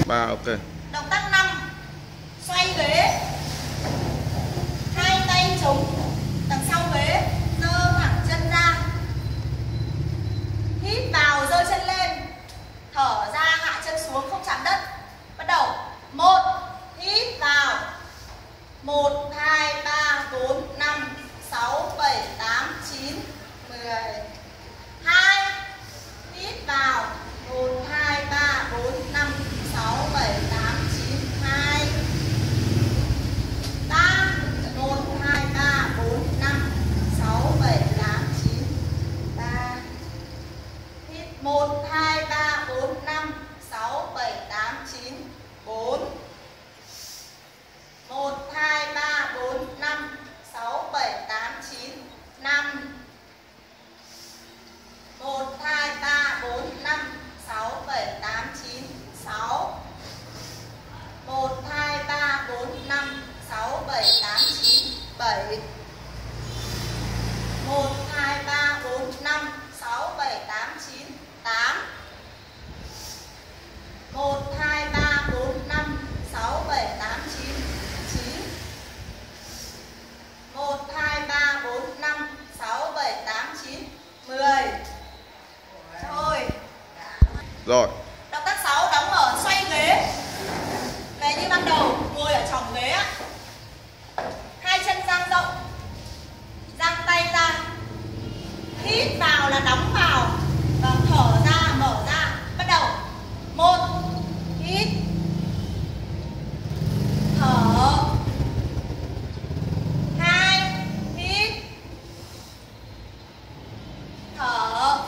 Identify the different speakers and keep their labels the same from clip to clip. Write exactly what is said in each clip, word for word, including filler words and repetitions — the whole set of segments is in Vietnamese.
Speaker 1: ba, ok.
Speaker 2: Động tác năm, xoay ghế, hai tay chống đằng sau ghế, giơ thẳng chân ra, hít vào giơ chân lên, thở ra hạ chân xuống không chạm đất. Bắt đầu. Một, hít vào. Một, hai, ba, bốn, năm, sáu, bảy, tám, chín, mười. Hai, hít vào. Một, hai, ba, bốn, năm, sáu, bảy, tám, chín, hai. Ba, một, hai, ba, bốn, năm, sáu, bảy, tám, chín, ba. Hít. Một, hai, ba, bốn, năm, sáu, bảy, tám, chín, bốn. Một, hai, ba, bốn, năm, sáu, bảy, tám, chín, năm. Một, hai, ba, bốn, năm, sáu, bảy, tám, chín, sáu. Một, hai, ba, bốn, năm, sáu, bảy, tám, chín, bảy. Một, hai, ba, bốn, năm, sáu, bảy, tám, chín, tám. Một, hai, ba, bốn, năm, sáu, bảy, tám, chín, chín. Một, hai, ba, bốn, năm, sáu, bảy, tám, chín, mười. Rồi.
Speaker 1: Rồi.
Speaker 2: Động tác sáu đóng ở xoay ghế. Về như ban đầu, ngồi ở chỏng ghế á. Hai chân dang rộng. Dang tay ra. Hít vào là đóng vào và thở ra mở ra. Bắt đầu. Một, hít. Thở. Hai, hít. Thở.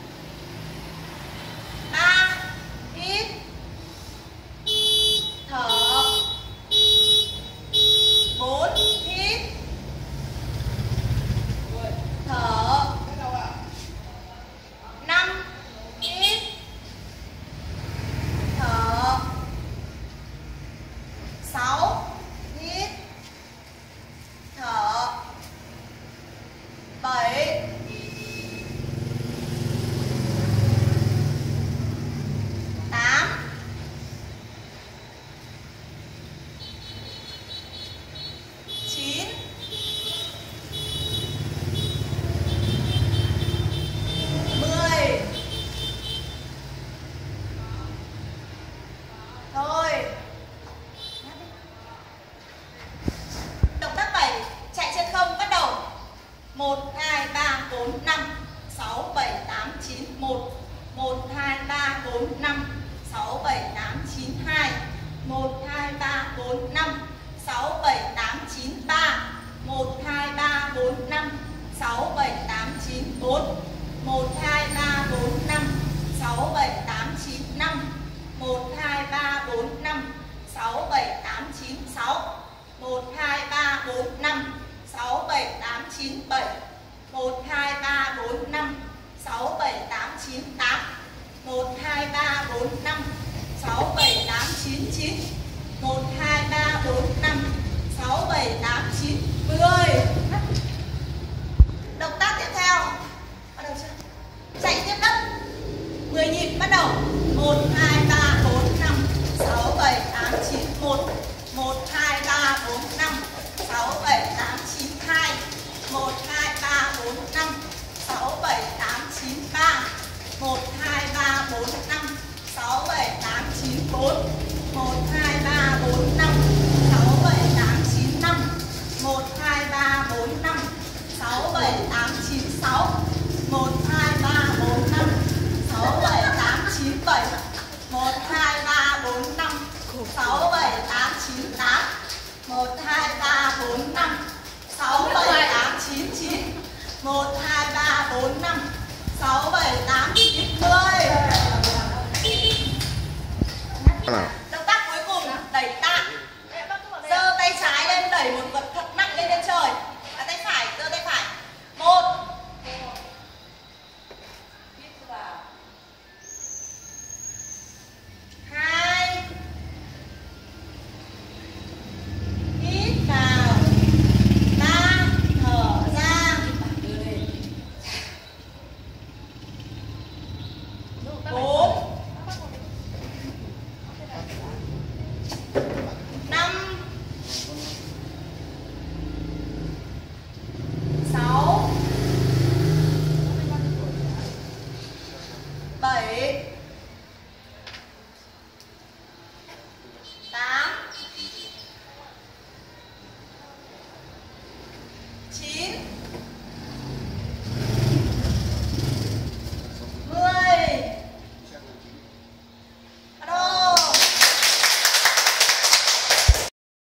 Speaker 2: Ba, hít. Thở. Bốn, hít. Thở. Năm, hít. Thở. Sáu, hít. Thở. Bảy. Tám. Chín. Mười. Thôi. Động tác bảy, chạy trên không, bắt đầu. Một, hai, ba, bốn, năm, sáu, bảy, tám, chín, một. Một, hai, ba, bốn, năm, sáu, bảy, tám, chín, hai. Một, hai, ba, bốn, năm, sáu, bảy, tám, chín, ba. Một, hai, ba, bốn, năm, sáu, bảy, tám, chín, bốn. Một, hai, ba, bốn, năm, sáu, bảy, tám, chín, năm. Một, hai, ba, bốn, năm, sáu, bảy, tám, chín, sáu. Một, hai, ba, bốn, năm, sáu, bảy, tám, chín, bảy. Một, hai, ba, bốn, năm, sáu, bảy, tám, chín, tám. Một, hai, ba, bốn, năm, sáu, bảy, tám, chín, chín. Một, hai, ba, bốn, năm, sáu, bảy, tám, chín, mười. Động tác tiếp theo. Bắt đầu chưa? Chạy tiếp đất. mười nhịp, bắt đầu. Một, hai, ba, bốn, năm, sáu, bảy, tám, chín, một. Một, hai, ba, bốn, năm, sáu, bảy, tám, chín, hai. Một, hai, ba, bốn, năm, sáu, bảy, tám, chín, ba. Một, hai, ba, bốn, năm, sáu, bảy, tám, chín, bốn. Một, hai, ba, bốn, năm, sáu, bảy, tám, chín, năm. Một, hai, ba, bốn, năm, sáu, bảy, tám, chín, sáu. Một, hai, ba, bốn, năm, sáu, bảy, tám, chín, bảy. Một, hai, ba, bốn, năm, sáu, bảy, tám, chín, tám. Một, hai, ba, bốn, năm, sáu, bảy, tám, chín, chín. Một, hai, ba, bốn, năm, sáu, bảy, tám, chín, mười. Động tác cuối cùng, đẩy tạ. Giơ tay trái lên, đẩy một vật thật nặng lên trên trời. Và tay phải, giơ tay phải. Một. Hai. Hít vào. Ba. Thở ra. để